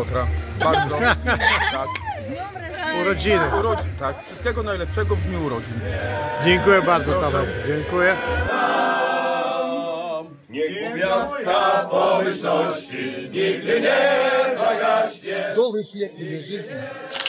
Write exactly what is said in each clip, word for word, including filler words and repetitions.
Piotra. Bardzo. Tak. Urodziny. Urodzin, tak. Wszystkiego najlepszego w dniu urodzin. Dziękuję bardzo, Tomek. Dziękuję. Niech gwiazdka pomyślności nigdy nie zagaśnie. Долгих лет тебе жизни,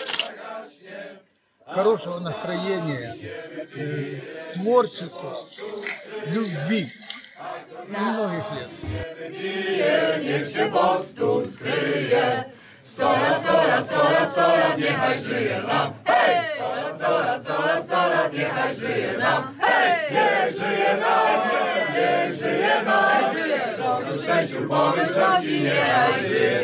хорошего настроения, творчества, любви и многих лет. Niech się po stu skryje. Sto lat, sto lat, sto lat, sto lat, niechaj żyje nam. Hej! Sto lat, sto lat, sto lat, sto lat, niechaj żyje nam. Hej! Niech żyje nam, niech żyje nam. Dobru, szczęściu, pomyślności, niechaj żyje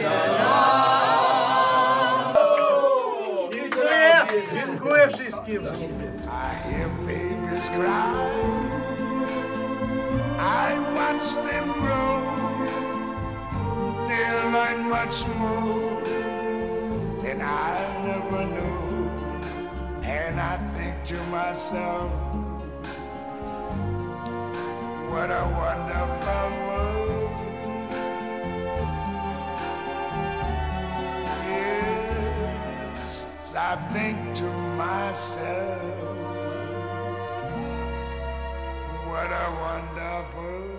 nam. Dziękuję. Dziękuję wszystkim. I hear babies cry, I watch them grow, they'll learn much more than I never knew, and I think to myself, what a wonderful world. Yes, I think to myself, what a wonderful